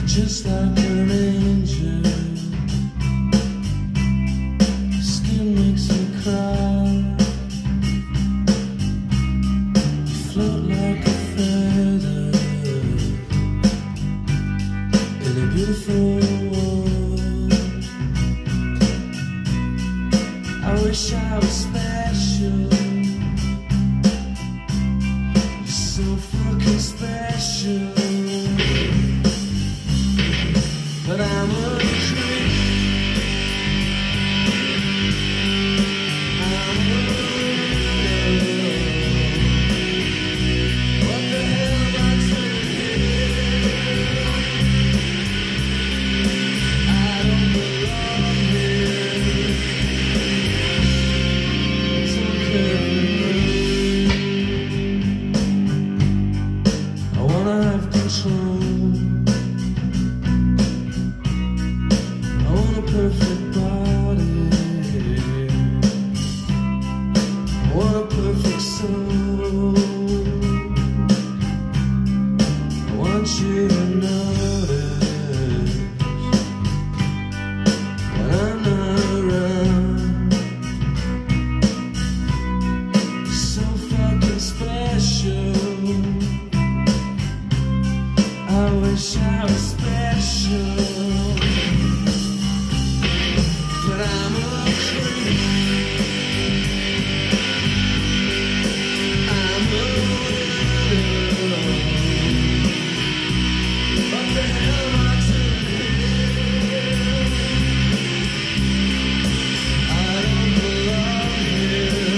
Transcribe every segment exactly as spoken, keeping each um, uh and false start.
just like an angel. Skin makes me cry. You float like a feather in a beautiful world. I wish I was special. You're so fucking special. But I'm a creep. I'm a weirdo. What the hell am I doing here? I don't belong here. It's okay for me. I wanna have control. Perfect body, what a perfect soul. I want you to notice when I'm not around. So fucking special. I wish I was special. But I'm a creep. I'm a weirdo. What the hell am I doing here? I don't belong here.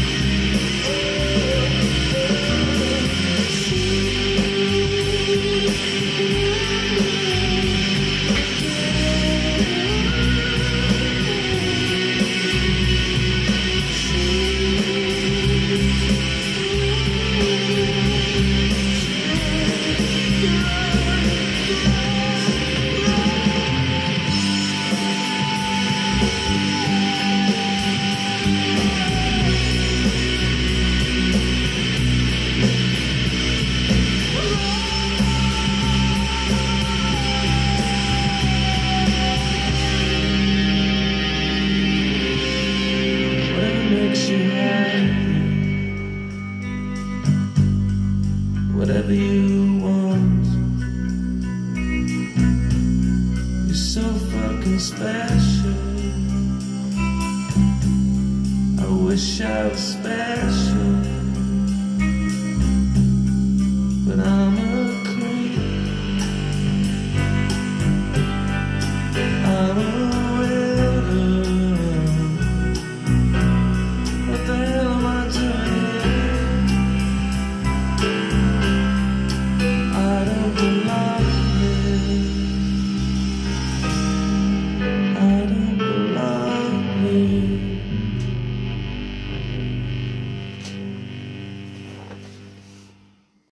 Whatever you want, you're so fucking special. I wish I was special.